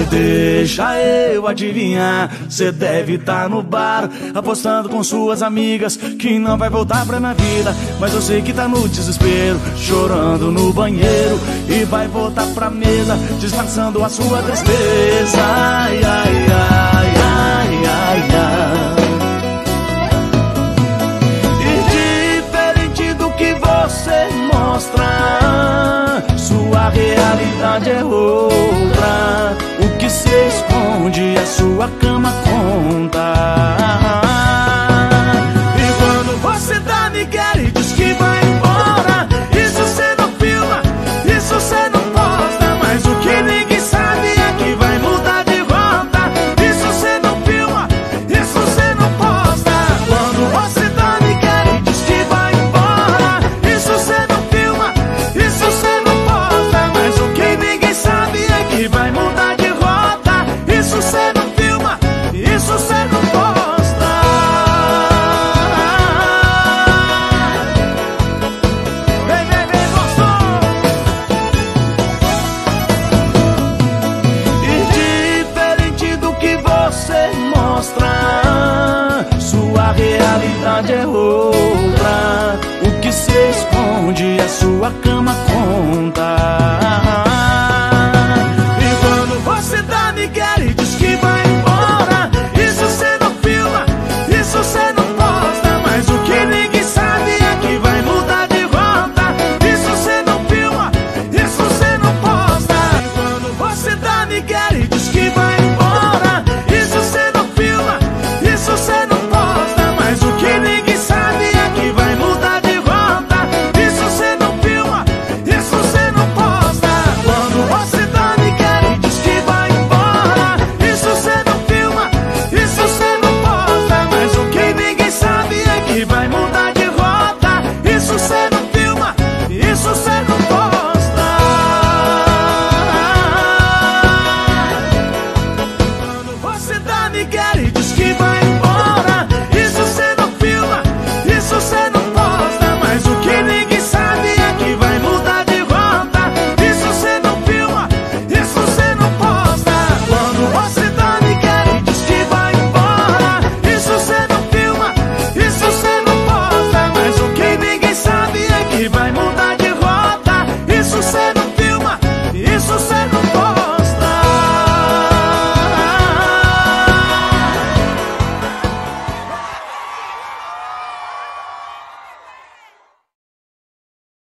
Deixa eu adivinhar, cê deve tá no bar, apostando com suas amigas que não vai voltar pra minha vida. Mas eu sei que tá no desespero, chorando no banheiro, e vai voltar pra mesa, disfarçando a sua tristeza. Ai, ai, ai.